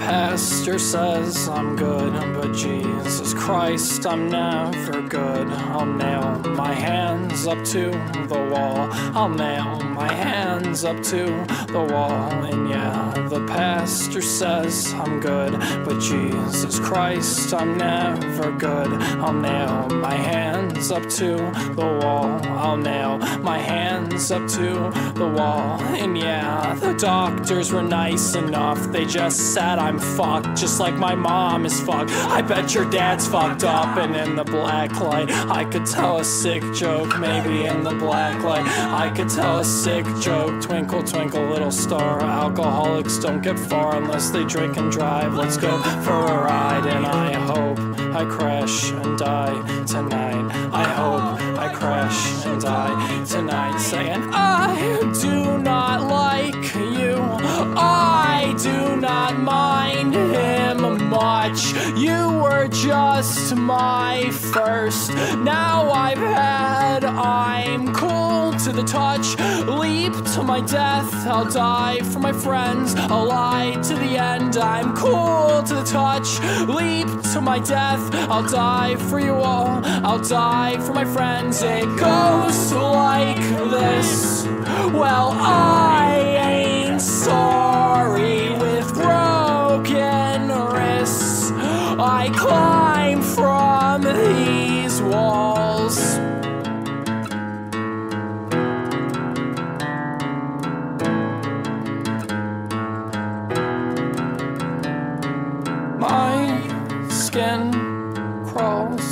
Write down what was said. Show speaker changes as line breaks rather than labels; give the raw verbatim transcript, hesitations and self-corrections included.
pastor says I'm good, but Jesus Christ, I'm never good. I'll nail my hands up to the wall. I'll nail my hands up to the wall. And yeah, the pastor says I'm good, but Jesus Christ, I'm never good. I'll nail my hands up to the wall. I'll nail my hands up to the wall. And yeah, the doctors were nice enough. They just said I'm fucked, just like my mom is fucked. I bet your dad's fucked up. And in the black light, I could tell a sick joke. Maybe in the black light, I could tell a sick joke. Twinkle, twinkle, little star. Alcoholics don't get far unless they drink and drive. Let's go for a ride. And I hope I crash and die tonight. I hope I crash and die tonight. Saying I do not like you, I do not mind him much. You were just my first. Now I've had, I'm cool to the touch. Leap to my death, I'll die for my friends. I'll lie to the end. I'm cool to the touch. Leap to my death, I'll die for you all. I'll die for my friends. It goes like this. Well, I ain't sorry with broken wrists. I climb from these walls. My skin crawls